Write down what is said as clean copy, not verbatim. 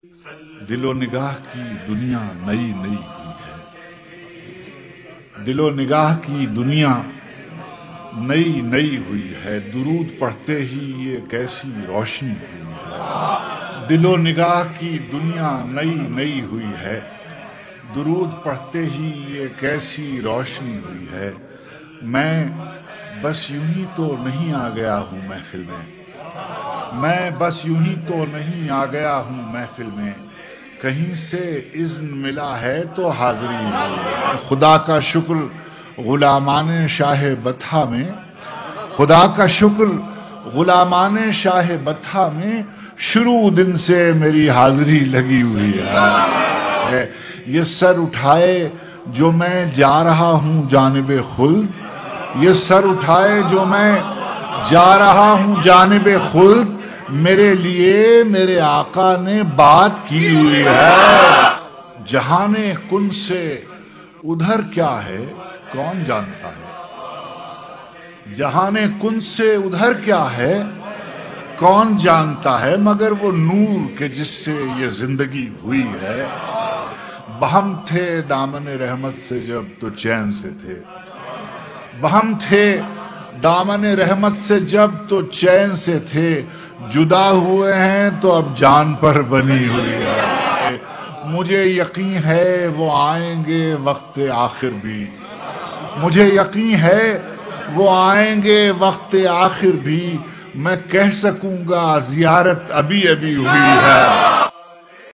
دل و نگاہ کی دنیا نئی نئی ہوئی ہے، دل و نگاہ کی دنیا نئی نئی ہوئی ہے، درود پڑھتے ہی یہ کیسی روشنی ہوئی ہے۔ دل و نگاہ کی دنیا نئی نئی ہوئی ہے، درود پڑھتے ہی یہ کیسی روشنی ہوئی ہے۔ میں بس یوں ہی تو نہیں آ گیا ہوں محفل میں، میں بس یوں ہی تو نہیں آ گیا ہوں محفل میں، کہیں سے اذن ملا ہے تو حاضری ہوئی ہے۔ خدا کا شکر غلامان شاہ بطحہ میں، خدا کا شکر غلامان شاہ بطحہ میں، شروع دن سے میری حاضری لگی ہوئی ہے۔ یہ سر اٹھائے جو میں جا رہا ہوں جانب خلد، یہ سر اٹھائے جو میں جا رہا ہوں جانب خلد، میرے لیے میرے آقا نے بات کی ہوئی ہے۔ جہان کن سے ادھر کیا ہے کون جانتا ہے، جہان کن سے ادھر کیا ہے کون جانتا ہے، مگر وہ نور کہ جس سے یہ زندگی ہوئی ہے۔ بہم تھے دامن رحمت سے جب تو چین سے تھے، بہم تھے دامن رحمت سے جب تو چین سے تھے، جدا ہوئے ہیں تو اب جان پر بنی ہوئی ہے۔ مجھے یقین ہے وہ آئیں گے وقت آخر بھی، مجھے یقین ہے وہ آئیں گے وقت آخر بھی، میں کہہ سکوں گا زیارت ابھی ابھی ہوئی ہے۔